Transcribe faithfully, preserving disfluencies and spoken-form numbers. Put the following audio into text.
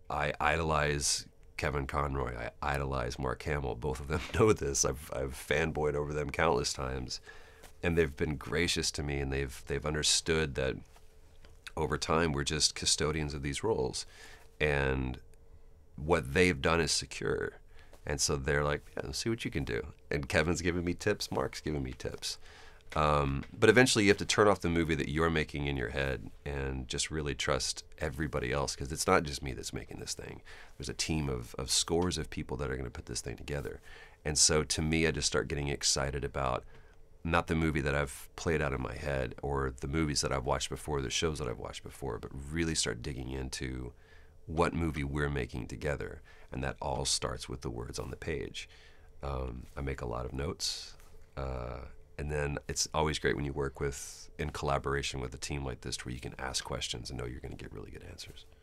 I idolize Kevin Conroy. I idolize Mark Hamill. Both of them know this. I've I've fanboyed over them countless times, and they've been gracious to me, and they've they've understood that over time we're just custodians of these roles, and what they've done is secure. And so they're like, yeah, let's see what you can do. And Kevin's giving me tips, Mark's giving me tips. Um, but eventually you have to turn off the movie that you're making in your head and just really trust everybody else, because it's not just me that's making this thing. There's a team of, of scores of people that are going to put this thing together. And so to me, I just start getting excited about not the movie that I've played out in my head or the movies that I've watched before, the shows that I've watched before, but really start digging into what movie we're making together. And that all starts with the words on the page. Um, I make a lot of notes. Uh, and then it's always great when you work with, in collaboration with a team like this, where you can ask questions and know you're going to get really good answers.